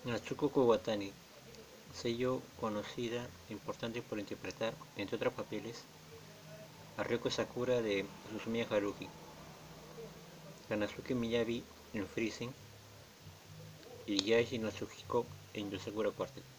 Natsuko Kuwatani, sello conocida e importante por interpretar, entre otros papeles, a Ryoko Sakura de Suzumiya Haruhi, Ranosuke Miyabi en Frieren y Yaeshi Natsuhiko en Yosakura Quartet.